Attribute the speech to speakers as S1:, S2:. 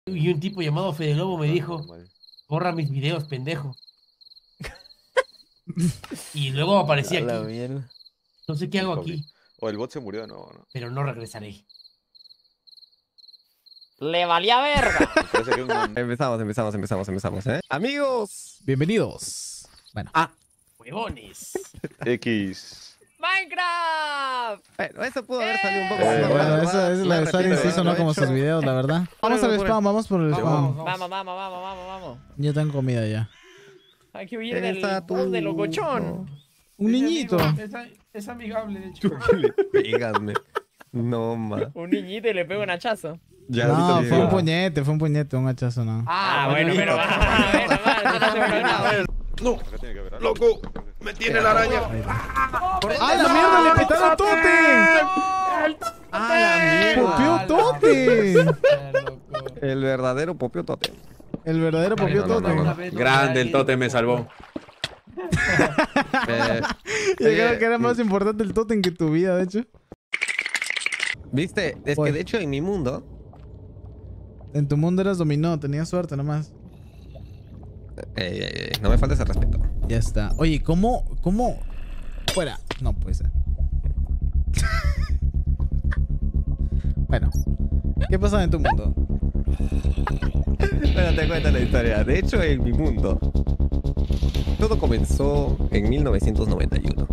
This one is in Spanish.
S1: Y un tipo llamado Fede Lobo me dijo,
S2: Normal.
S1: borra mis videos, pendejo. Y luego aparecí
S3: A la
S1: aquí.
S3: mierda.
S1: No sé qué hago
S2: Pobre.
S1: aquí,
S2: O el bot se murió de nuevo, ¿no?
S1: pero no regresaré.
S4: ¡Le valía verga!
S2: Parece que un...
S3: Empezamos, ¿eh? Amigos,
S5: Bienvenidos. Bueno,
S1: ¡Huevones!
S2: X.
S4: ¡Minecraft!
S3: bueno, eso pudo haber salido un poco.
S5: bueno,
S3: más
S5: esa es la de
S3: más
S5: Star
S3: rápido,
S5: Inciso, no
S3: lo
S5: como
S3: hecho.
S5: sus videos, la verdad. Vamos al spam, vamos por el spam.
S4: Vamos.
S5: Yo tengo comida ya.
S4: Hay que huir del
S3: Está
S4: bus de locochón.
S5: Un niñito.
S1: Es amigable, de hecho.
S3: Pégame. No, ma.
S4: Un niñito y le pega un hachazo.
S3: Ya,
S5: No,
S3: ahorita
S5: fue un
S3: digo.
S5: puñete, un hachazo, no.
S4: Bueno, pero va a ver,
S2: No, acá tiene que haber algo.
S6: ¡Loco! ¡Me tiene la araña!
S5: ¡Ah, la mierda! ¡Le petaron Totem!
S3: ¡Ah, la
S5: ¡Popió
S3: mierda!
S5: Totem!
S3: El verdadero Popio Totem.
S5: El verdadero Popió Totem.
S6: Grande, el Totem me salvó.
S5: Yo creo que era más importante el Totem que tu vida, de hecho.
S3: ¿Viste? Es
S5: Pues-
S3: que de hecho en mi mundo...
S5: En tu mundo eras dominó, tenías suerte nomás.
S3: no me faltes el respeto.
S5: Ya está. Oye, ¿cómo? Fuera. No puede ser. Bueno. ¿Qué pasa en tu mundo?
S3: Bueno, te cuento la historia. De hecho, en mi mundo, todo comenzó en 1991.